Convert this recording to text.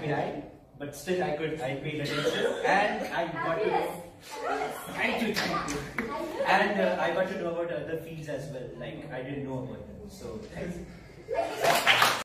behind, but still I paid attention, and I got to know. Thank you. And I got to know about other fields as well. Like I didn't know about them. So thanks.